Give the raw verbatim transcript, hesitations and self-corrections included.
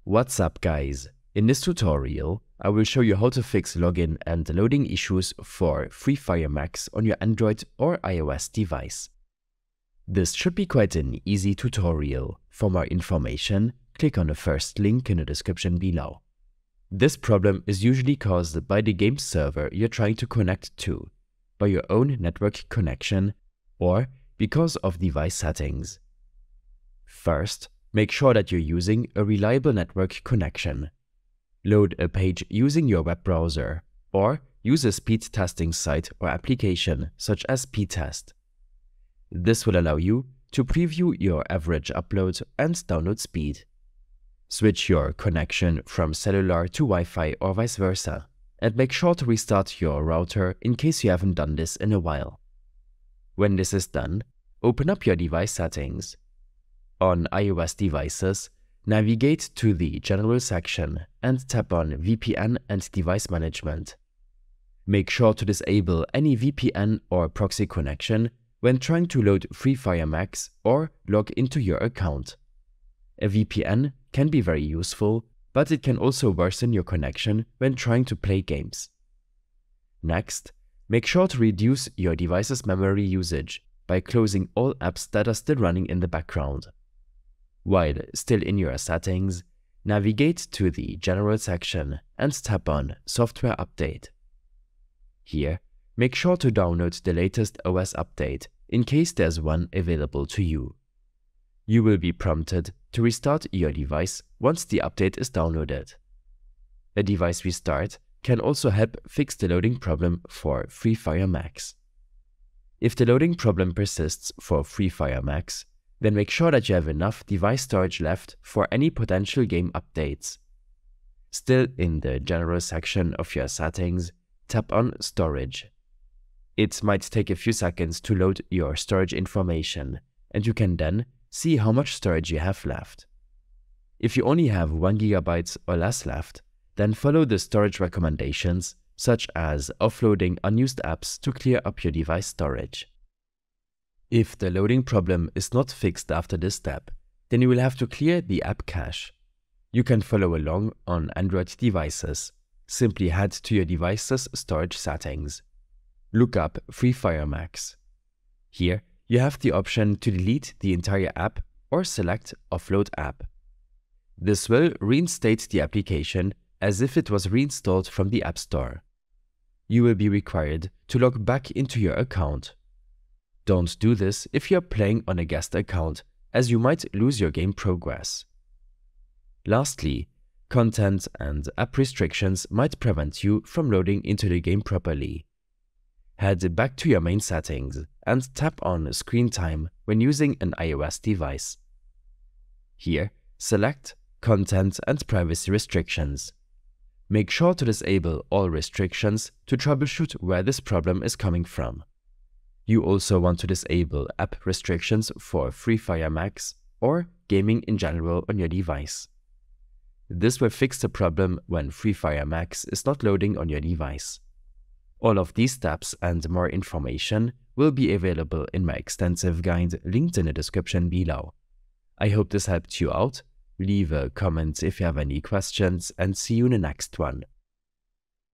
What's up guys? In this tutorial, I will show you how to fix login and loading issues for Free Fire Max on your Android or iOS device. This should be quite an easy tutorial. For more information, click on the first link in the description below. This problem is usually caused by the game server you're trying to connect to, by your own network connection, or because of device settings. First, make sure that you're using a reliable network connection. Load a page using your web browser, or use a speed testing site or application such as speedtest. This will allow you to preview your average upload and download speed. Switch your connection from cellular to Wi-Fi or vice versa, and make sure to restart your router in case you haven't done this in a while. When this is done, open up your device settings. On iOS devices, navigate to the General section and tap on V P N and Device Management. Make sure to disable any V P N or proxy connection when trying to load Free Fire Max or log into your account. A V P N can be very useful, but it can also worsen your connection when trying to play games. Next, make sure to reduce your device's memory usage by closing all apps that are still running in the background. While still in your settings, navigate to the General section and tap on Software Update. Here, make sure to download the latest O S update in case there's one available to you. You will be prompted to restart your device once the update is downloaded. A device restart can also help fix the loading problem for Free Fire Max. If the loading problem persists for Free Fire Max, then make sure that you have enough device storage left for any potential game updates. Still in the General section of your settings, tap on Storage. It might take a few seconds to load your storage information, and you can then see how much storage you have left. If you only have one gigabyte or less left, then follow the storage recommendations, such as offloading unused apps to clear up your device storage. If the loading problem is not fixed after this step, then you will have to clear the app cache. You can follow along on Android devices. Simply head to your device's storage settings. Look up Free Fire Max. Here, you have the option to delete the entire app or select Offload App. This will reinstate the application as if it was reinstalled from the App Store. You will be required to log back into your account. Don't do this if you're playing on a guest account, as you might lose your game progress. Lastly, content and app restrictions might prevent you from loading into the game properly. Head back to your main settings and tap on Screen Time when using an iOS device. Here, select Content and Privacy Restrictions. Make sure to disable all restrictions to troubleshoot where this problem is coming from. You also want to disable app restrictions for Free Fire Max or gaming in general on your device. This will fix the problem when Free Fire Max is not loading on your device. All of these steps and more information will be available in my extensive guide linked in the description below. I hope this helped you out. Leave a comment if you have any questions, and see you in the next one.